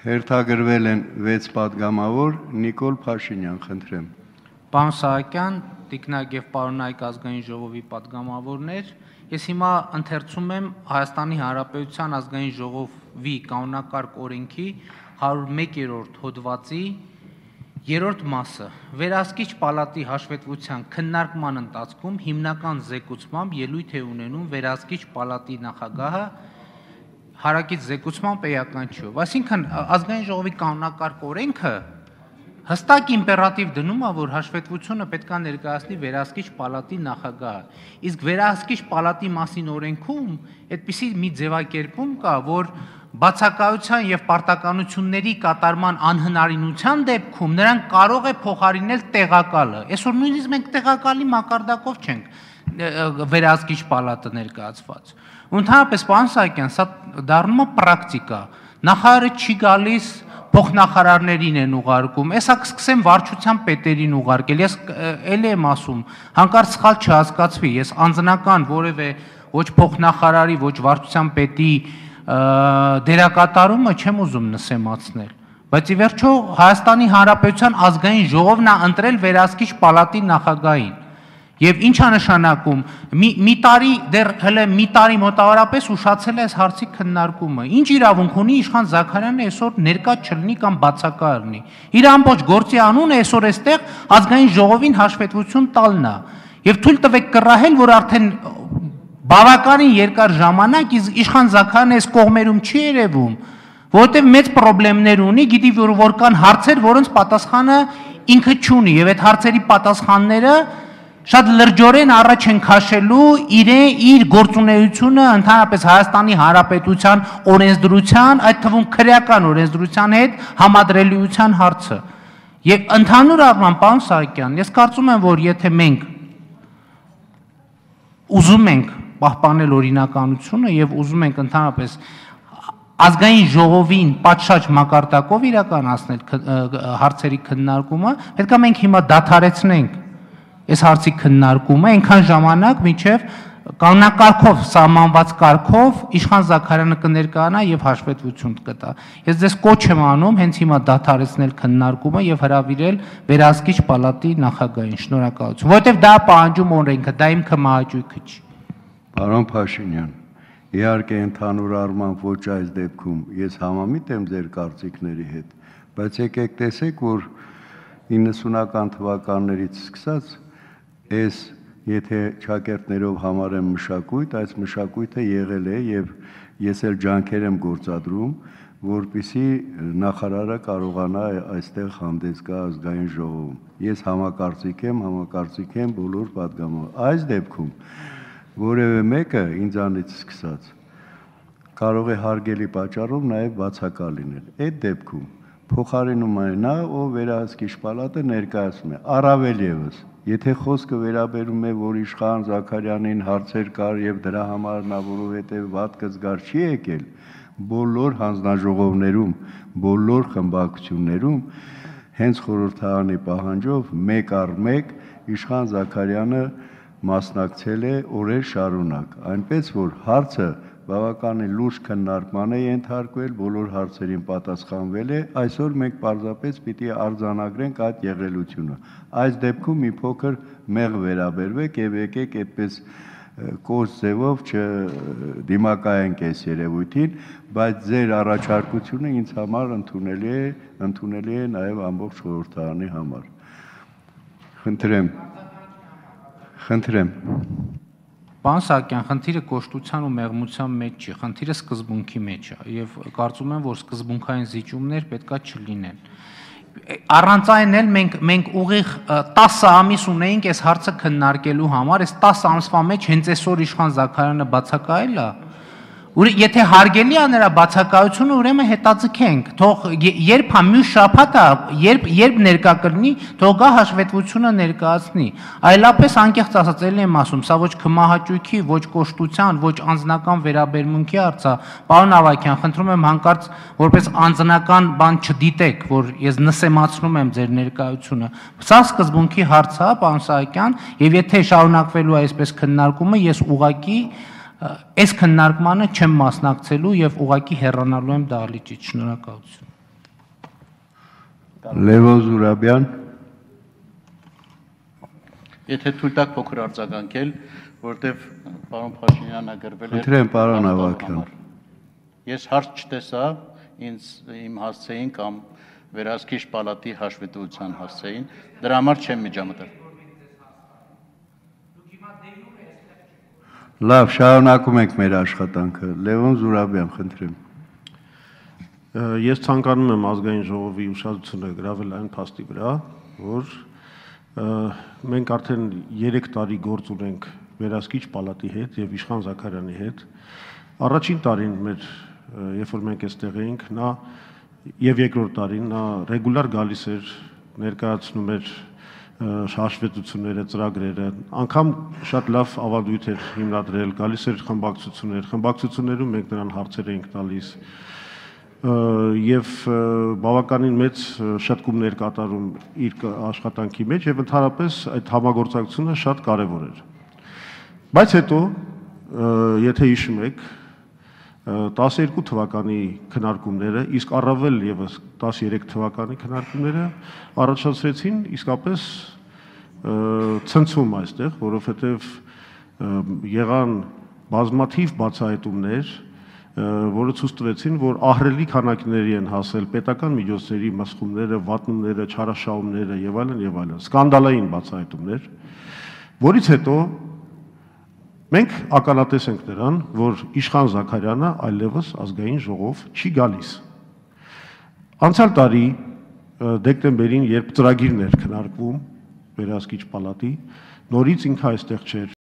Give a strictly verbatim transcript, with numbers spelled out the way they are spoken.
Հերթագրվել են վեց պատգամավոր, Նիկոլ Փաշինյան, խնդրեմ։ Պարոն Սահակյան, տիկնակ եւ պարոնայք ազգային ժողովի պատգամավորներ, ես հիմա ընթերցում եմ Հայաստանի Հանրապետության ազգային ժողովի կանոնակարգ օրենքի հարյուր մեկերորդ հոդվածի երրորդ մասը։ Վերահսկիչ պալատի հաշվետվության քննարկման ընթացքում հիմնական զեկուցմամբ ելույթ է ունենում վերահսկիչ պալատի նախագահը հարակից զեկուցմամբ էականչով։ Այսինքն ազգային ժողովի կանոնակարգ օրենքը հստակ իմպերատիվ դնում է, որ հաշվետվությունը պետք է ներկայացնի վերահսկիչ պալատի նախագահը։ Իսկ վերահսկիչ պալատի մասին օրենքում այդպիսի մի ձևակերպում կա, որ բացակայության եւ պարտականությունների կատարման անհնարինության դեպքում նրանք կարող է փոխարինել տեղակալը։ Այսօր նույնիսկ մենք տեղակալի մակարդակով չենք վերահսկիչ պալատը ներկայացված։ Ընդհանրապես, պարոն Սահակյան, սա դառնում է պրակտիկա։ Նախարարը չի գալիս, փոխնախարարներին են ուղարկում։ Էսա կսկսեմ վարչության պետերին ուղարկել։ Ես էլի եմ ասում, հանկարծ սխալ չհասկացվի, ես անձնական որևէ ոչ փոխնախարարի, ոչ վարչության պետի դերակատարումը չեմ ուզում նսեմացնել։ Բայց ի վերջո Հայաստանի Հանրապետության ազգային ժողովն է ընտրել վերահսկիչ պալատի նախագահին։ Եվ ինչ է նշանակում, մի տարի դեռ հələ մի տարի մոտավորապես ուշացել է այս հարցի քննարկումը։ Ինչ իրավունք ունի Իշխան Զաքարյանը այսօր ներկա չլինի կամ բացակա լինի։ Իր ամբողջ գործի անունը այսօր այստեղ ազգային ժողովին հաշվետվություն տալն է։ Եվ թույլ տվեք կռահել, որ արդեն բավականին երկար ժամանակ Իշխան Զաքարյանը այս կողմերում չի երևում, որովհետև մեծ խնդիրներ ունի, գիտի որ կան հարցեր, որոնց պատասխանը ինքը չունի, եւ այդ հարցերի պատասխանները շատ լրջորեն առաջ են քաշելու իրեն իր գործունեությունը ընդհանրապես Հայաստանի Հանրապետության օրենսդրության, այդ թվում քրեական օրենսդրության հետ համադրելիության հարցը։ Եվ ընդհանուր առմամբ, պարոն Սահակյան, ես կարծում եմ, որ եթե մենք ուզում ենք պահպանել օրինականությունը եւ ուզում ենք ընդհանրապես ազգային ժողովին պատշաճ մակարդակով իրականացնել հարցերի քննարկումը, պետք է մենք հիմա դադարեցնենք այս հարցի քննարկումը այնքան ժամանակ, մինչև կանոնակարգով սահմանված կարգով Իշխան Զաքարյանը կներկայանա եւ հաշվետվություն կտա։ Ես ձեզ կոչ եմ անում հենց հիմա դադարեցնել քննարկումը եւ հրավիրել վերահսկիչ պալատի նախագահին։ Շնորհակալություն, որովհետեւ դա պահանջում օրենքը, դա իմ քմահաճույքը չի։ Պարոն Փաշինյան, իհարկե ընդհանուր առմամբ ոչ այս դեպքում ես համամիտ եմ ձեր կարծիքների հետ, բայց եկեք տեսեք, որ իննսունական թվականներից սկսած Ես եթե ճակերտներով համարեմ մշակույթ, այս մշակույթը եղել է եւ ես էլ ջանքեր եմ գործադրում, որպեսզի նախարարը կարողանա այստեղ հանդես գա ազգային ժողովում։ Ես համակարծիք եմ, համակարծիք եմ բոլոր պատգամավոր։ Այս դեպքում որևէ մեկը ինձանից սկսած կարող է հարգելի պատճառով նաեւ բացակա լինել։ Այդ դեպքում փոխարինում է նա, ով վերահսկիչ պալատը ներկայացնում է, առավել եւս Եթե խոսքը վերաբերում է, որ Իշխան Զաքարյանին հարցեր կար եւ դրա համար նա որովհետեւ վատ կզգար չի եկել, բոլոր հանձնաժողովներում, բոլոր խմբակցություններում հենց խորհրդարանի պահանջով մեկ առ մեկ Իշխան Զաքարյանը մասնակցել է օրեր շարունակ, այնպես որ հարցը բավականին լուրջ քննարկման է ենթարկվել, բոլոր հարցերին պատասխանվել է, այսօր մենք պարզապես պիտի արձանագրենք այդ եղելությունը։ Այս դեպքում մի փոքր մեղ վերաբերվեք եւ եկեք այդպես կոս ձևով չդիմակայենք այս երևույթին, բայց ձեր առաջարկությունը ինձ համար ընդունելի է, ընդունելի է նաեւ ամբողջ խորհրդարանի համար։ Խնդրեմ։ Խնդրեմ։ Պարոն Սահակյան, խնդիրը կոշտության ու մեղմության մեջ չի, խնդիրը սկզբունքի մեջ է եւ կարծում եմ, որ սկզբունքային զիջումներ պետքա չլինեն։ Առանց այն էլ մենք մենք ուղիղ տասը ամիս ունեինք այս հարցը քննարկելու համար, այս տասը ամսվա մեջ հենց այսօր Իշխան Զաքարյանը բացակայել է։ Եթե հարգելի է նրա բացակայությունը, ուրեմն հետաձգենք, թող երբ հա մյուս շաբաթը, երբ երբ ներկա կլինի, թող գա հաշվետվությունը ներկայացնի։ Այլապես անկեղծ ասած էլի եմ ասում, սա ոչ քմահաճույքի, ոչ կոշտության, ոչ անձնական վերաբերմունքի հարց է։ Պարոն Ավագյան, խնդրում եմ հանկարծ որպես անձնական բան չդիտեք, որ ես նսեմացնում եմ ձեր ներկայությունը։ Սա սկզբունքի հարց է, պարոն Սահակյան, եւ եթե շարունակվելու է այսպես քննարկումը, ես ուղղակի Այս քննարկմանը չեմ մասնակցելու եւ ուղղակի հեռանալու եմ դահլիճից։ Շնորհակալություն։ Լևոն Զուրաբյան, Եթե թույլ տաք փոքր արձագանքել, որտեվ պարոն Փաշինյանը գրվել է Խնդրեմ, պարոն Ավագյան։ Ես հարց չտեսա, ինձ իմ հասցեին կամ վերահսկիչ պալատի հաշվետվության հասցեին, դրա համար չեմ միջամտել։ Լավ, շարունակում ենք մեր աշխատանքը։ Լևոն Զուրաբյան, խնդրեմ։ Ես ցանկանում եմ ազգային ժողովի ուշադրությունը գրավել այն փաստի վրա, որ մենք արդեն երեք տարի գործ ունենք վերահսկիչ պալատի հետ եւ Իշխան Զաքարյանի հետ։ Առաջին տարին մեր, երբ որ մենք այստեղ էինք, նա եւ երկրորդ տարին նա ռեգուլար գալիս էր, ներկայացնում էր հաշվետվությունները, ծրագրերը, անգամ շատ լավ ավանդույթ էր հիմնադրել, գալիս էր խմբակցություններ, խմբակցություններում մենք նրան հարցեր էինք տալիս եւ բավականին մեծ շտկումներ կատարում իր աշխատանքի մեջ եւ ընդհանրապես այդ համագործակցությունը շատ կարեւոր էր։ Բայց հետո, եթե հիշում եք, տասներկու թվականի քննարկումները, իսկ առավել եւս տասներեք թվականի քննարկումները առաջացրեցին իսկապես ցնցում այստեղ, որովհետեւ եղան բազմաթիվ բացահայտումներ, որը ցույց տվեցին, որ ահռելի քանակների են հասել պետական միջոցների մսխումները, վատնումները, չարաշահումները եւ այլն եւ այլն, սկանդալային բացահայտումներ, որից հետո մենք ականատես ենք նրան, որ Իշխան Զաքարյանը այլևս ազգային ժողով չի գալիս։ Անցյալ տարի դեկտեմբերին, երբ ծրագիրն էր քննարկվում վերահսկիչ պալատի, նորից ինքը այստեղ չէր։